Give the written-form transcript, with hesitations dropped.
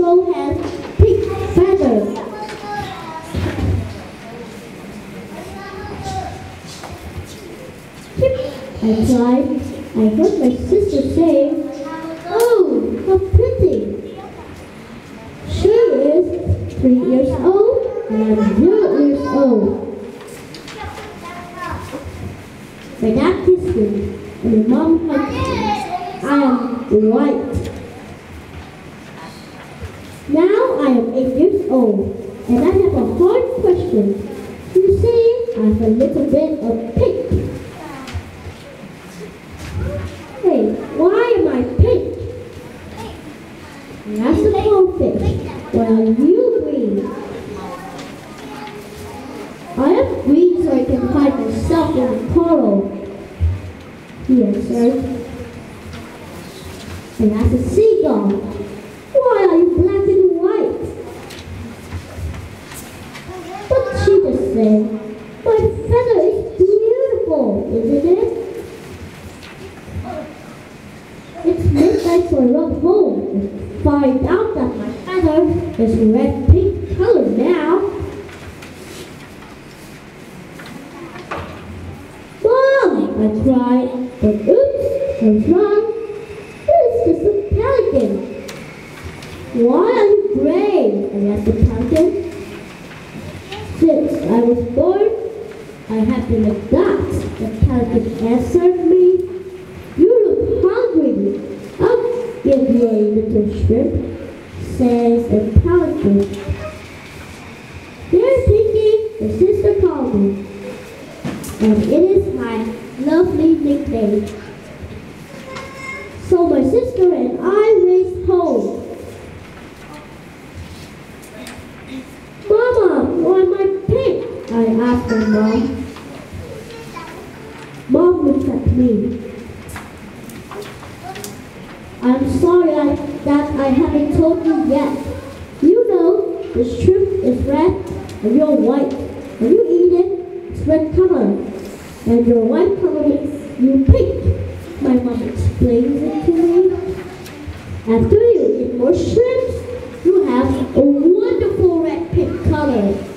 also has pink feathers. I tried. I heard my sister say, "Oh, how pretty!" She is 3 years old and I'm 0 years old. My dad kissed me and my mom hugged me. I am white. Now I am 8 years old and I have a hard question. You see, I have a little bit of pink. Hey, why am I pink? That's a goldfish. Why are you green? I am green so I can hide myself in the coral, he answered. And that's a seagull. Why are you black and white? But she just said, my feather is beautiful, isn't it? It's midnight, so I run home and find out that my feather is red-pink color now. Mom! I cried, but oops, I was wrong. It's just a pelican. Why are you gray? I asked the pelican. Since I was born, I have been like that. The pelican answered me. You look hungry. I'll give you a little shrimp, says the pelican. There, Pinky, the sister called me. And it is my lovely nickname. So my sister and I raced home. Mama, why am I pink? I asked my mom. Mom looked at me. I'm sorry that I haven't told you yet. You know, the shrimp is red and you're white. When you eat it, it's red color. And your white color makes you pink. My mom explains it to me. After you eat more shrimps, you have a wonderful red-pink color.